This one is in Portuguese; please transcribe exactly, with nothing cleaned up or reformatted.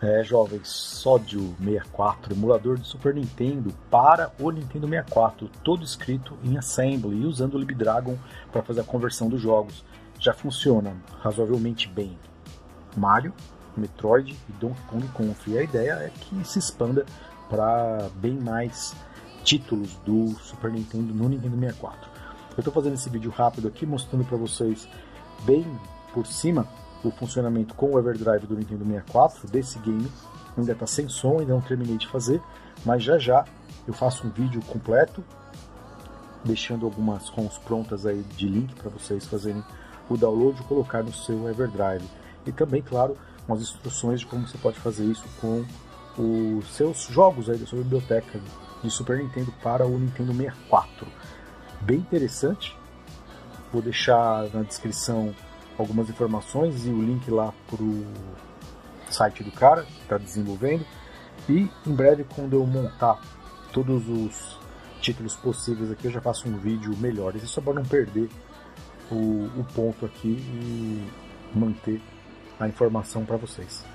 É, jovens, Sódio sessenta e quatro, emulador de Super Nintendo para o Nintendo sessenta e quatro, todo escrito em Assembly e usando o LibDragon para fazer a conversão dos jogos. Já funciona razoavelmente bem Mario, Metroid e Donkey Kong Country. E a ideia é que se expanda para bem mais títulos do Super Nintendo no Nintendo sessenta e quatro. Eu estou fazendo esse vídeo rápido aqui, mostrando para vocês bem por cima o funcionamento com o Everdrive do Nintendo sessenta e quatro desse game. Ainda está sem som, ainda não terminei de fazer, mas já já eu faço um vídeo completo, deixando algumas ROMs prontas aí de link para vocês fazerem o download e colocar no seu Everdrive. E também, claro, umas instruções de como você pode fazer isso com os seus jogos aí da sua biblioteca de Super Nintendo para o Nintendo sessenta e quatro. Bem interessante. Vou deixar na descrição algumas informações e o link lá para o site do cara que está desenvolvendo. E em breve, quando eu montar todos os títulos possíveis aqui, eu já faço um vídeo melhor. Isso é só para não perder o, o ponto aqui e manter a informação para vocês.